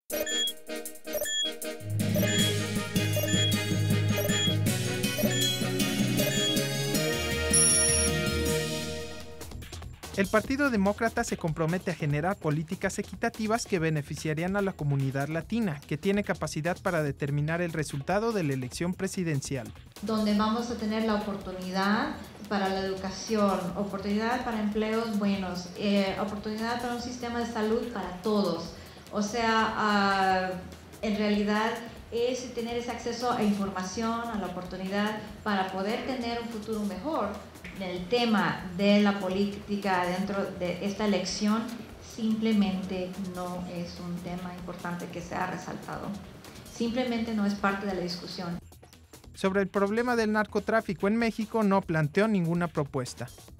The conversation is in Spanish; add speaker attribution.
Speaker 1: El Partido Demócrata se compromete a generar políticas equitativas que beneficiarían a la comunidad latina, que tiene capacidad para determinar el resultado de la elección presidencial.
Speaker 2: Donde vamos a tener la oportunidad para la educación, oportunidad para empleos buenos, oportunidad para un sistema de salud para todos. O sea, en realidad es tener ese acceso a información, a la oportunidad para poder tener un futuro mejor. El tema de la política dentro de esta elección simplemente no es un tema importante que se ha resaltado. Simplemente no es parte de la discusión.
Speaker 1: Sobre el problema del narcotráfico en México no planteó ninguna propuesta.